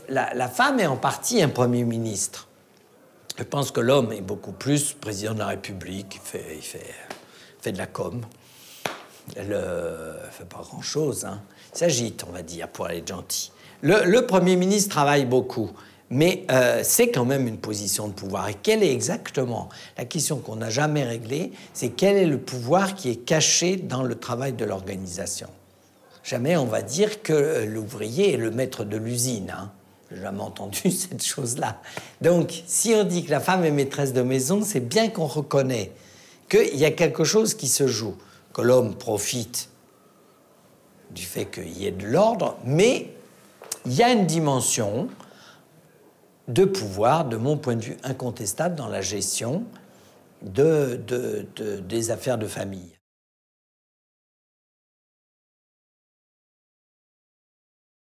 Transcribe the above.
la femme est en partie un Premier ministre. Je pense que l'homme est beaucoup plus président de la République, il fait de la com. Elle ne fait pas grand-chose, hein. Il s'agite, on va dire, pour aller gentil. Le Premier ministre travaille beaucoup, mais c'est quand même une position de pouvoir. Et quelle est exactement la question qu'on n'a jamais réglée, c'est quel est le pouvoir qui est caché dans le travail de l'organisation. Jamais on va dire que l'ouvrier est le maître de l'usine, hein. J'ai jamais entendu cette chose-là. Donc, si on dit que la femme est maîtresse de maison, c'est bien qu'on reconnaît qu'il y a quelque chose qui se joue, que l'homme profite du fait qu'il y ait de l'ordre, mais il y a une dimension de pouvoir, de mon point de vue, incontestable dans la gestion des affaires de famille.